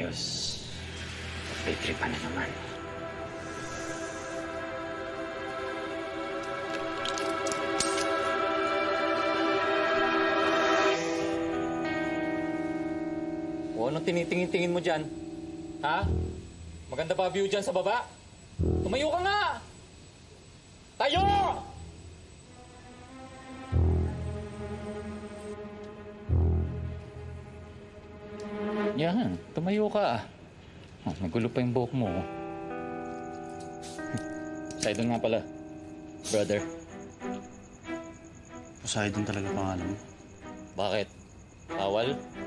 Ayos. May tripa na naman. O, anong tinitingin-tingin mo dyan? Ha? Maganda ba view dyan sa baba? Tumayo ka nga! Tayo! Yan, tumayo ka. Oh, nagulo pa yung buhok mo. Poseidon nga pala, brother. Poseidon talaga pangalan mo? Bakit? Bawal?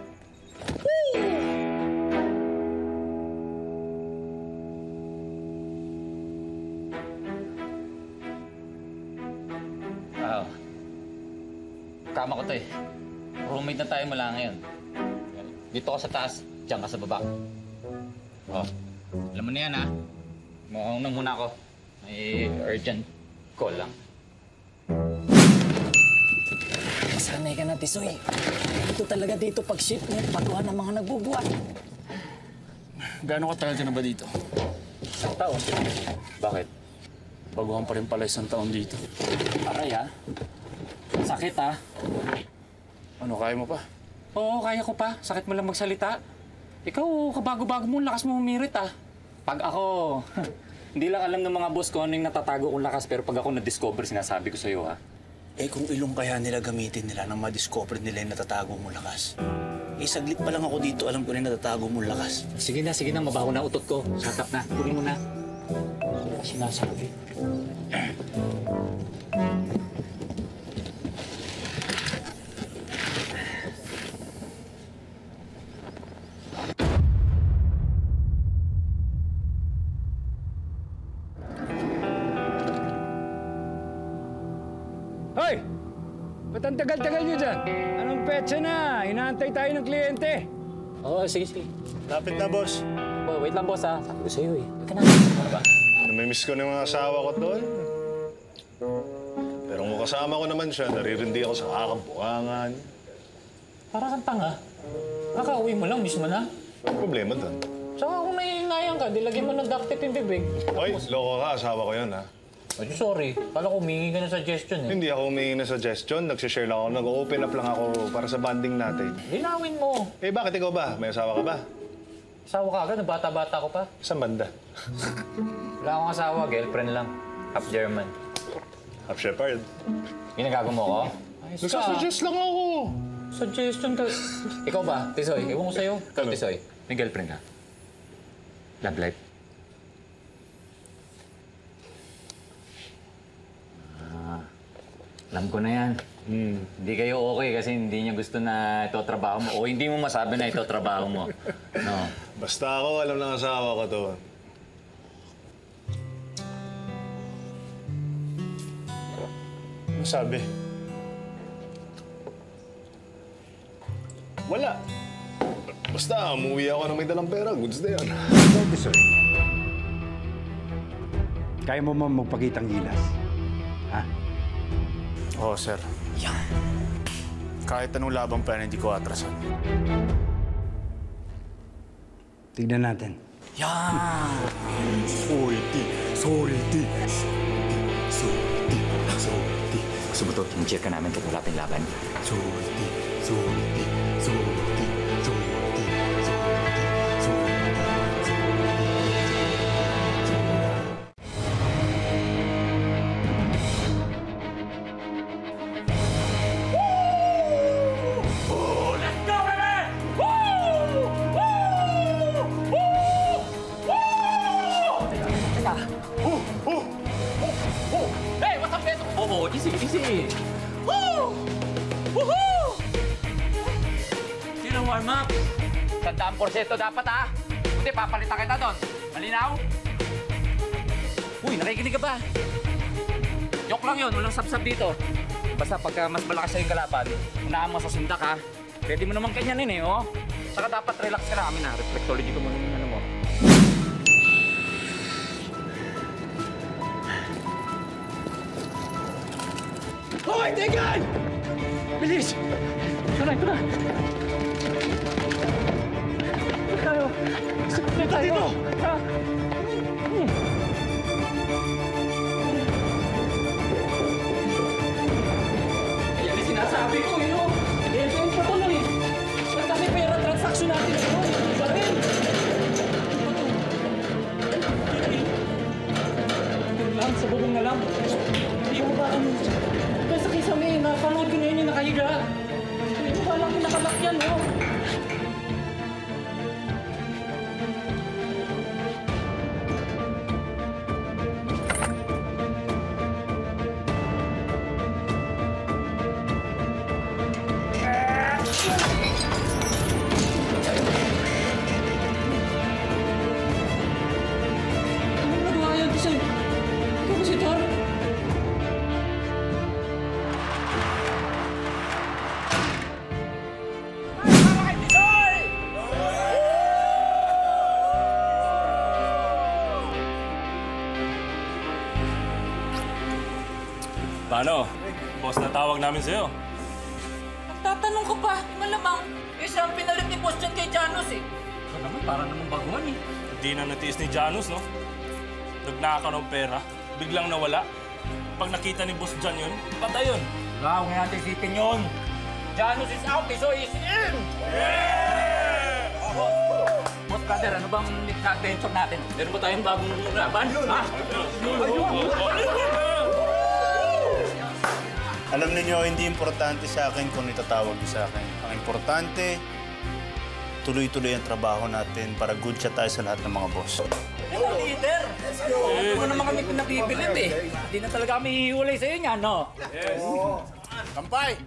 Kama ko to eh. Roommate na tayo mula ngayon. Dito ka sa taas, diyan ka sa baba. Oh, alam mo na yan ha. Mukhang muna ako. May urgent call lang. Sanay ka na, Tisoy. Ito talaga dito pag shipment, patuhan ng mga nagbubuhat. Gaano katagal ka na ba dito? Isang taon. Bakit? Baguhan pa rin pala isang taon dito. Aray ha. Sakit ha. Ano, kaya mo pa? Oo, kaya ko pa. Sakit mo lang magsalita. Ikaw, kabago-bago mo, lakas mo umirit ah. Pag ako, hindi lang alam ng mga boss ko ano yung natatago kong lakas, pero pag ako na-discover, sinasabi ko sa'yo ha. Eh kung ilong kaya nila gamitin nila nang ma-discover nila yung natatago mong lakas. Eh saglit pa lang ako dito, alam ko na yung natatago mong lakas. Sige na, mabaho na utot ko. Shut up na, kunin mo na. Ano ka sinasabi? Hoy! Ba't ang tagal-tagal nyo dyan? Anong petsa na? Inaantay tayo ng kliyente. Oo, sige. Lapit na, boss. Oh, wait lang, boss ha. Sabi ko sa'yo eh. Teka na. Ano ba? Namimiss ko ng mga asawa ko doon. Pero kung kasama ko naman siya, naririndi ako sa kakabukangan. Para kang tanga. Kakauwi mo lang, miss mo na. Ano problema doon? Saka kung naiingayan ka, dilagyan mo ng duct tape yung bibig. Oy, loko ka. Asawa ko yun, ha? Ay, sorry. Kala ko humingi ka ng suggestion eh. Hindi ako humingi ng suggestion. Nagsishare lang ako. Nag-open up lang ako para sa banding natin. Linawin mo. Eh, bakit ikaw ba? May asawa ka ba? Asawa ka agad, bata-bata ko pa. Saan banda? Wala akong asawa, girlfriend lang. Half German. Half Shepherd. Ginagago mo ko? Ayos ka. Nagsasuggest lang ako. Suggestion ka. Ikaw ba, Tisoy? Ewan ko sa'yo. Ikaw, Ano? Tisoy. May girlfriend ka? Love life? Alam ko na yan. Hindi kayo okay kasi hindi niya gusto na ito trabaho mo. O hindi mo masabi na ito trabaho mo. No. Basta ako, alam ng asawa ko to. Ano sabi? Wala. Basta, umuwi ako na may dalang pera. Goods na yan. Tisoy. Kaya mo man magpakitang gilas? Ha? Oo, sir. Yan. Kahit anong labang plan, hindi ko atrasan. Tignan natin. Yan. Salty. Gusto mo ito, in-check ka namin kung wala tayong laban. Hey, what's up, Beto? Oh, easy. Woo! Woohoo! Sino warm up? 100% dapat ha? Hindi, papalitan kita doon. Malinaw? Uy, nakikinig ka ba? Joke lang yun, walang sabsab dito. Basta pagka mas malakas sa yung kalaban, unahan mo sa sundak ha. Pwede mo naman kanyanin eh, oh. Saka dapat relax ka na. Amin na, reflexology ko muna yung ano mo. Hoy, tingnan! Bilis! Ito na. Tayo. tayo. Ha? Yan ang sinasabi ko, yun o. End-to-end pa to lang eh. At kasi pera transaction natin ito. Iba rin. Yun lang, sa bubong na lang. Hindi mo ba ano? Kasi kisame, napanood ko na yun yung nakahiga. Hindi mo ba lang pinakalak yan, no? Ano nagawa yan, Tisay? Ikaw ba si Tor? Paano? Boss na tawag namin sa'yo. Nagtatanong ka pa, malamang. Eh, siya ang pinalit ni Boss John kay Janus eh. Ito naman, parang namang baguhan eh. Hindi na natiis ni Janus, no? Nagnaka ng pera, biglang nawala. Pag nakita ni Boss John yun, patay yun. Wow, ngayon natin isipin yun. Janus is out, so is in! Boss brother, ano bang adventure natin? Meron ba tayong bagong laban? Ha? Alam niyo hindi importante sa akin kung itatawag niyo sa akin. Ang importante, tuloy-tuloy ang trabaho natin para good siya tayo sa lahat ng mga boss. Hello, leader! Ano naman kami pinabibilip eh. Hindi na talaga kami hihiwalay sa'yo niya, no? Kampay!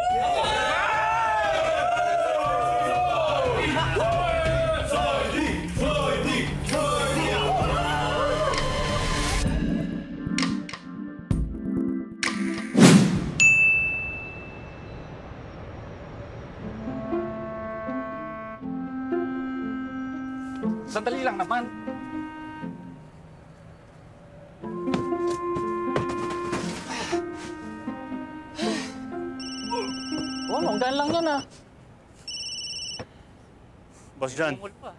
Sandali lang naman. Oh, hanggang lang yan ah. Boss John,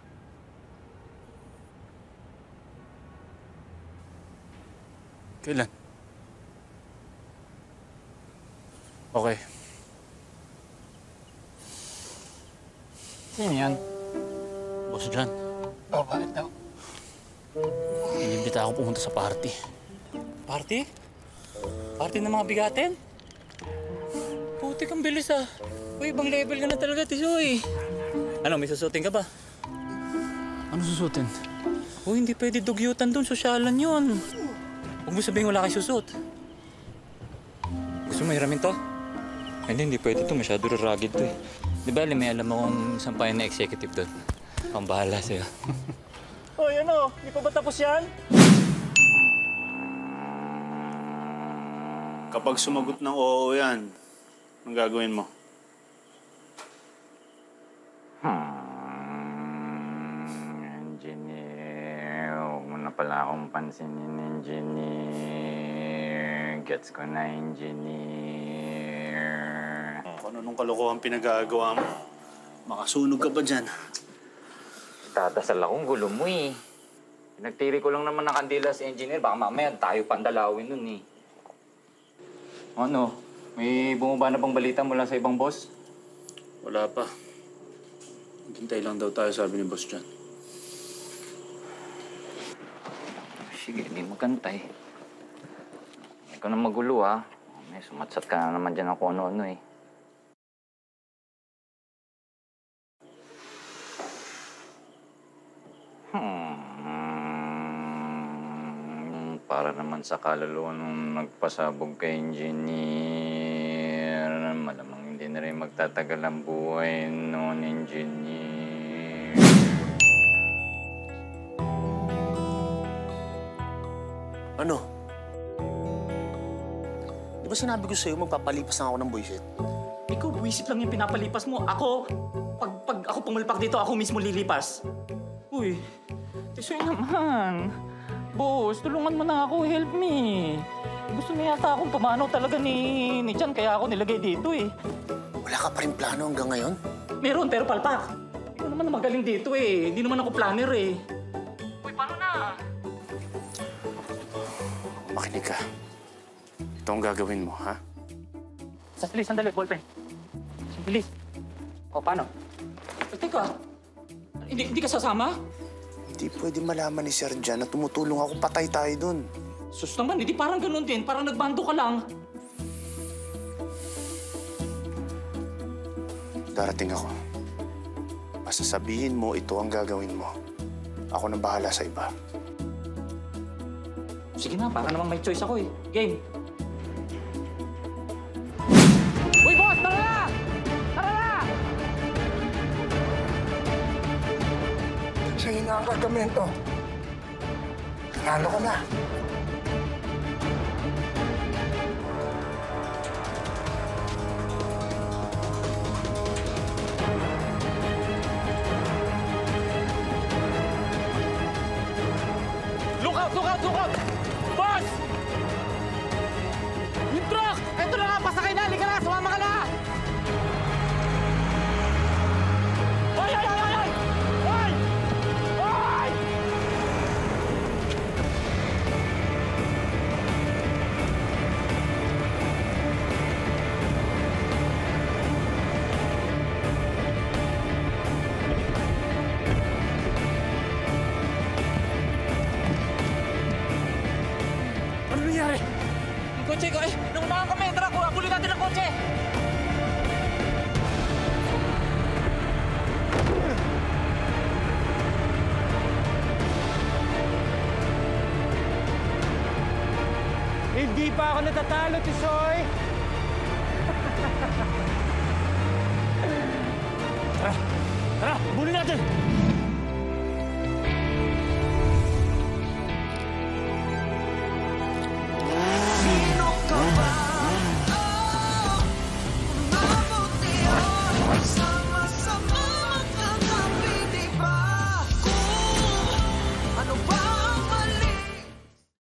kailan? Okay. Sino yan? Boss John, Oh, bakit daw? inimbita ako pumunta sa party. Party? Party ng mga bigatin? Puti kang bilis ah. Uy, ibang level ka na talaga, Tisoy. Ano, may susutin ka ba? Ano susutin? Uy, hindi pwede dugyutan dun. Sosyalan yun. Huwag mo sabihin wala kayo susot. Gusto mo hiramin to? Hindi pwede to. Masyado raragid to eh. Di ba, may alam akong sampayan na executive doon. Ang bahala sa'yo. Hoy, ano? Di pa ba tapos yan? Kapag sumagot ng oo yan, anong gagawin mo? Engineer, huwag mo na pala akong pansinin, engineer. Gets ko na, engineer. Kung ano nung kalokohan pinagagawa mo, makasunog ka pa dyan. Tatasal akong gulo mo eh. Pinagtiri ko lang naman ng kandila sa engineer. Baka mamaya tayo pandalawin nun eh. Ano? May bumaba na bang balita mula sa ibang boss? Wala pa. Hintay lang daw tayo, sabi ni Boss John. Sige, hindi magantay. Ikaw na magulo ha. May sumatsat ka na naman dyan ako ano-ano eh. Para naman sa kaluluwa nung nagpasabog kay engineer. Malamang hindi na rin magtatagal ang buhay noon, engineer. Ano? Di ba sinabi ko sa'yo magpapalipas na ako ng buwisit? Ikaw, buwisit lang yung pinapalipas mo. Ako, pag ako pumulpak dito, ako mismo lilipas. Uy, Tisoy naman. Boss, tulungan mo na ako. Help me. Gusto niya yata akong pumanaw talaga ni Jan, kaya ako nilagay dito eh. Wala ka pa rin plano hanggang ngayon? Meron, pero palpak. Ikaw naman magaling dito eh. Hindi naman ako planner eh. Halika. Ito ang gagawin mo, ha? Sandali, ballpen. Sandali. O, paano? Teka, hindi ka sasama? Hindi pwede malaman ni Sir Jan na tumutulong ako, patay tayo dun. Sus naman, hindi parang ganun din. Parang nagbando ka lang. Darating ako. Basta sabihin mo, ito ang gagawin mo. Ako nang bahala sa iba. Sige na, para namang may choice ako eh. Game. Uy, boss! Tara na! Tara na! Sa ina ang kargamento. Nanalo ka na. Look out! Boss! Yung truck! Ito na nga, pasakay na! Halika na! Sumama ka na! Ay! Ay! Ano nangyari? Yung kotse ko, naunahan kami. Tara, abulin natin ang kotse. Hindi pa ako natatalo, Tisoy! Tara, abulin natin.